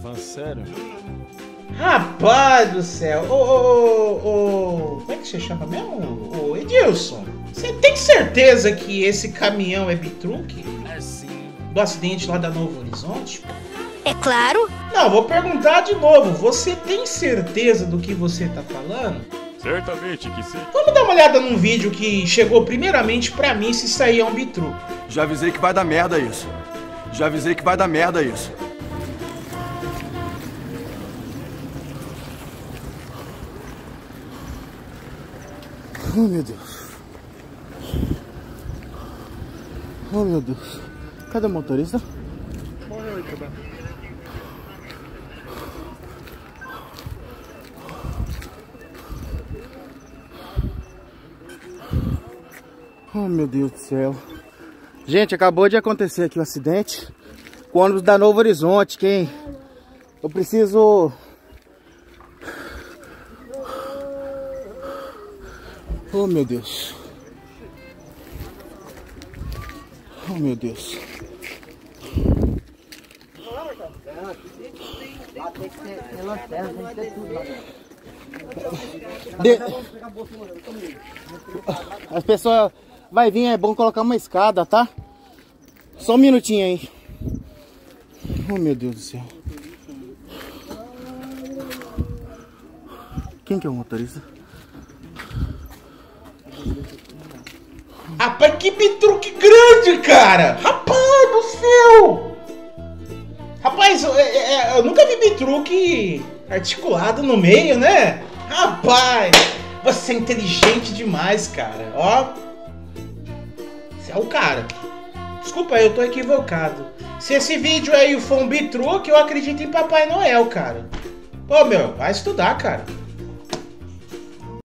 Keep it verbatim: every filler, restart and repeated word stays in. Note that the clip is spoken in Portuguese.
falando sério? Rapaz do céu, ô, ô, ô, ô, como é que você chama mesmo? Ô, Edilson, você tem certeza que esse caminhão é bitruque? É sim. Do acidente lá da Novo Horizonte? É claro. Não, vou perguntar de novo, você tem certeza do que você tá falando? Certamente que sim. Vamos dar uma olhada num vídeo que chegou primeiramente pra mim se isso aí é um bitruque. Já avisei que vai dar merda isso. Já avisei que vai dar merda isso. Oh, meu Deus. Oh, meu Deus. Cadê o motorista? Morreu aí, cadê? Oh, meu Deus do céu. Gente, acabou de acontecer aqui um acidente com o ônibus da Novo Horizonte. Quem? Eu preciso... Oh, meu Deus. Oh, meu Deus. De... As pessoas vai vir, é bom colocar uma escada, tá? Só um minutinho aí. Oh, meu Deus do céu. Quem que é o motorista? Rapaz, que bitruque grande, cara! Rapaz do céu! Rapaz, eu, eu, eu nunca vi bitruque articulado no meio, né? Rapaz, você é inteligente demais, cara. Ó, você é o cara. Desculpa aí, eu tô equivocado. Se esse vídeo aí for um bitruque, eu acredito em Papai Noel, cara. Ô, meu, vai estudar, cara.